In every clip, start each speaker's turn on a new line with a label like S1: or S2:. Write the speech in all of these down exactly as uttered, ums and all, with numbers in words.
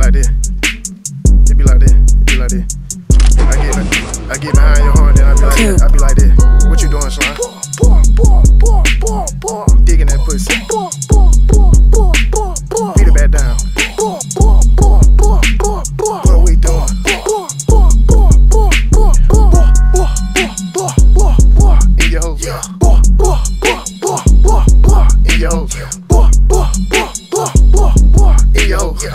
S1: like this. It be like this. It be like this. I get, I get behind your horn, then I be like this. I be like this. What you doing, slime? Digging that pussy. Beat it back down. What we doing? In your hole. In your hole. In your hole.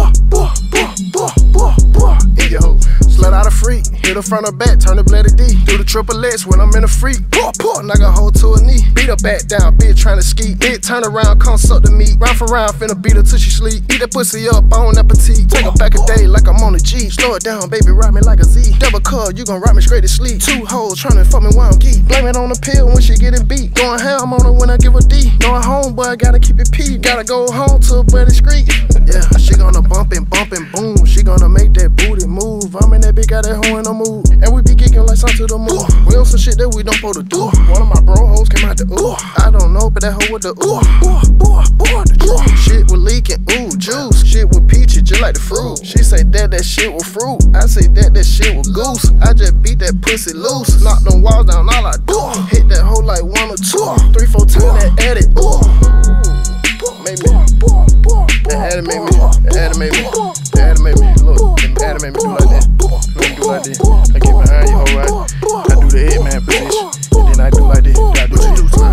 S1: In your hole. Slut out a freak. Hit her front or back, turn the bloody D. Do the triple X when I'm in a freak. Poor, poor, knock a hoe to a knee. Beat her back down, bitch tryna ski. Bitch turn around, come suck the meat. Round for round, finna beat her till she sleep. Eat that pussy up, bon appetit. Take her back a day like I'm on a G. Slow it down, baby, ride me like a Z. Double cut, you gon' ride me straight to sleep. Two hoes tryna fuck me while I'm geek. Blame it on the pill when she getting beat. Going ham on her when I give her D. Going home, boy, I gotta keep it P. Gotta go home to a bloody street. Yeah, she gonna bump and bump and boom. She gonna make that booty move. I'm in that bitch, got that hoe in the mood. And we be kicking like something to the moon. We on some shit that we don't supposed to do. One of my bro hoes came out the ooh. I don't know, but that hoe with the ooh. Shit was leaking, ooh, juice. Shit with peachy, just like the fruit. She say that that shit was fruit. I say that that shit was goose. I just beat that pussy loose. Knock them walls down, all I do. Hit that hoe like one or two. Three, four times that edit. Ooh. Made me. That addy made me. That addy made me. That addy made me. Look, that addy made me do like that. Let me do like this. I get behind you, hoe right. I do the head man position. And then I do like this. I do the juice, man.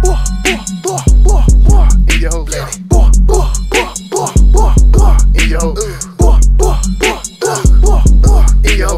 S1: In your hoe, lady. In your hoe. In your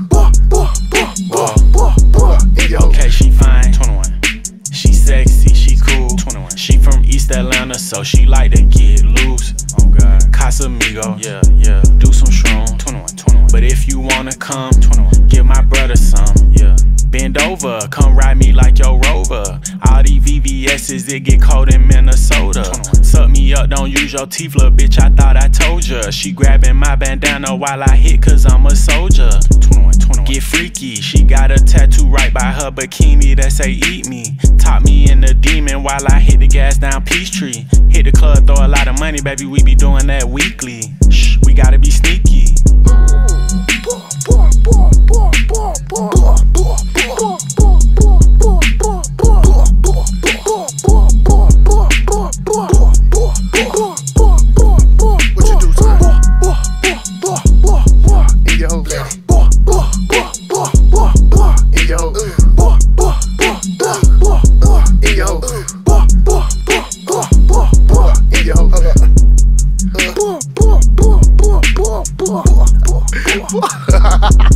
S1: hoe. In your hoe.
S2: Okay, she fine. twenty-one. She sexy, she cool. twenty-one. She from East Atlanta, so she like to get loose. Oh God. Casamigo. Yeah, yeah. Do some shroom. twenty-one, twenty-one. But if you wanna come, twenty-one. Give my brother some. Yeah. Bend over, come ride me like your Rover. All these V V S's, it get cold in Minnesota. twenty-one. Suck me up, don't use your teeth, little bitch, I thought I told ya. She grabbing my bandana while I hit, cause I'm a soldier. twenty-one, twenty-one. Get freaky, she got a tattoo right by her bikini that say eat me. Top me in the demon while I hit the gas down Peachtree. Hit the club, throw a lot of money, baby, we be doing that weekly. Shh, we gotta be sneaky.
S1: What you do, son? In your hoe, lady. In your hoe. In your hoe. In your hoe.